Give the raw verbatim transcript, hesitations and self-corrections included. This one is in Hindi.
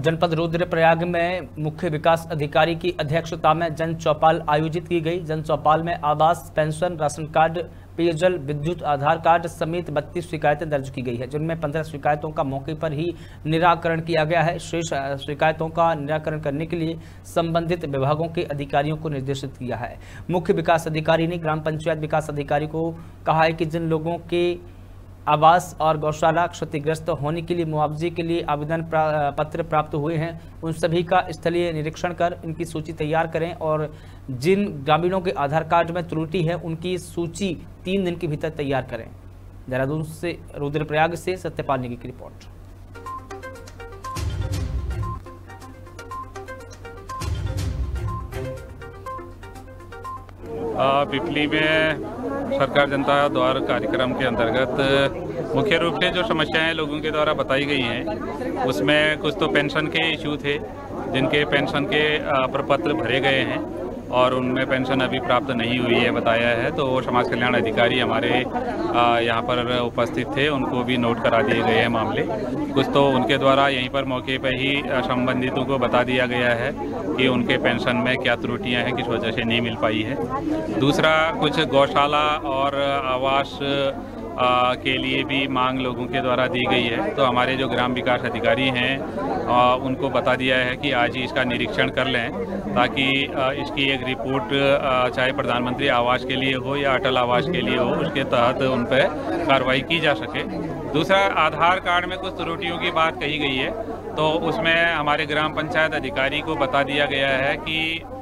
जनपद रुद्रप्रयाग में मुख्य विकास अधिकारी की अध्यक्षता में जन चौपाल आयोजित की गई। जन चौपाल में आवास, पेंशन, राशन कार्ड, पेयजल, विद्युत, आधार कार्ड समेत बत्तीस शिकायतें दर्ज की गई है, जिनमें पंद्रह शिकायतों का मौके पर ही निराकरण किया गया है। शेष शिकायतों का निराकरण करने के लिए संबंधित विभागों के अधिकारियों को निर्देशित किया है। मुख्य विकास अधिकारी ने ग्राम पंचायत विकास अधिकारी को कहा है कि जिन लोगों के आवास और गौशाला क्षतिग्रस्त होने के लिए मुआवजे के लिए आवेदन पत्र प्राप्त हुए हैं, उन सभी का स्थलीय निरीक्षण कर इनकी सूची तैयार करें और जिन ग्रामीणों के आधार कार्ड में त्रुटि है उनकी सूची तीन दिन के भीतर तैयार करें। देहरादून से रुद्रप्रयाग से सत्यपाल नेगी की रिपोर्ट। पिपली में सरकार जनता द्वार कार्यक्रम के अंतर्गत मुख्य रूप से जो समस्याएं लोगों के द्वारा बताई गई हैं, उसमें कुछ तो पेंशन के इशू थे, जिनके पेंशन के प्रपत्र भरे गए हैं और उनमें पेंशन अभी प्राप्त नहीं हुई है बताया है। तो वो समाज कल्याण अधिकारी हमारे यहाँ पर उपस्थित थे, उनको भी नोट करा दिए गए हैं मामले। कुछ तो उनके द्वारा यहीं पर मौके पर ही संबंधितों को बता दिया गया है कि उनके पेंशन में क्या त्रुटियां हैं, किस वजह से नहीं मिल पाई है। दूसरा, कुछ गौशाला और आवास आ, के लिए भी मांग लोगों के द्वारा दी गई है। तो हमारे जो ग्राम विकास अधिकारी हैं आ, उनको बता दिया है कि आज ही इसका निरीक्षण कर लें, ताकि आ, इसकी एक रिपोर्ट आ, चाहे प्रधानमंत्री आवास के लिए हो या अटल आवास के लिए हो, उसके तहत उन पर कार्रवाई की जा सके। दूसरा, आधार कार्ड में कुछ त्रुटियों की बात कही गई है, तो उसमें हमारे ग्राम पंचायत अधिकारी को बता दिया गया है कि